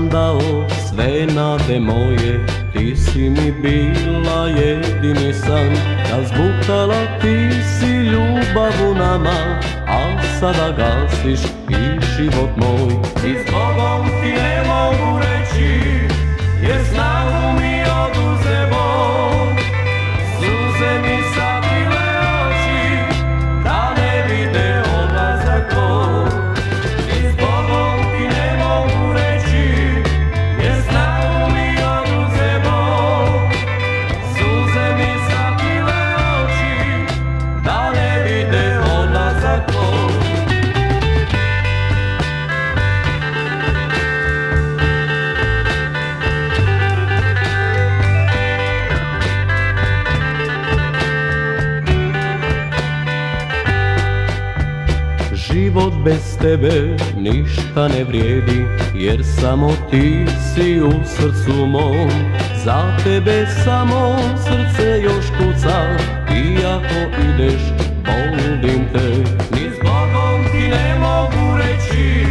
sam dao sve nade moje, ti si mi bila jedini san. Razbukala ti si ljubav u nama, a sada gasiš i život moj. I zbogom ti ne mogu reći, jer snagu mi oduze Bog. Suze mi sabile oči, da ne vide odlazak tvoj. I zbogom ti ne mogu reći, jer snagu mi oduze Bog. Suze mi sabile oči, da ne vide odlazak tvoj. Život bez tebe ništa ne vrijedi, jer samo ti si u srcu mom. Za tebe samo srce još kuca, i ako ideš volim te. Ni zbogom ti ne mogu reći,